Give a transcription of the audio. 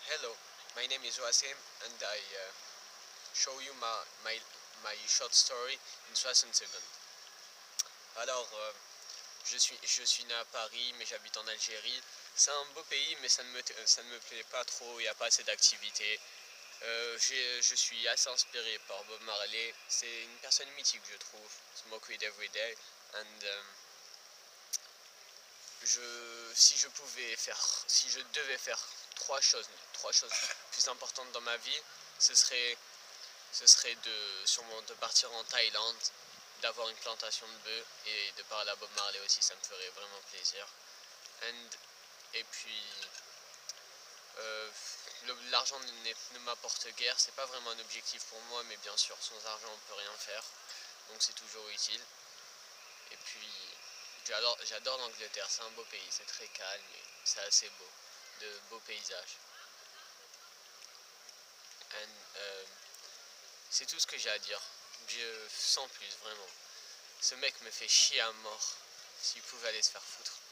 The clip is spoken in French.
Hello, my name is Wasim and I show you my short story in 60 secondes. Alors, je suis né à Paris, mais j'habite en Algérie. C'est un beau pays, mais ça ne me plaît pas trop, il n'y a pas assez d'activités. Je suis assez inspiré par Bob Marley. C'est une personne mythique, je trouve. Smoke weed every day. And, si je devais faire trois choses plus importantes dans ma vie, ce serait, ce serait sûrement de partir en Thaïlande, d'avoir une plantation de bœufs et de parler à Bob Marley aussi, ça me ferait vraiment plaisir. And, et puis, l'argent ne m'apporte guère, c'est pas vraiment un objectif pour moi, mais bien sûr, sans argent on peut rien faire, donc c'est toujours utile. Et puis, j'adore l'Angleterre, c'est un beau pays, c'est très calme et c'est assez beau, de beaux paysages. C'est tout ce que j'ai à dire, sans plus, vraiment. Ce mec me fait chier à mort, s'il pouvait aller se faire foutre.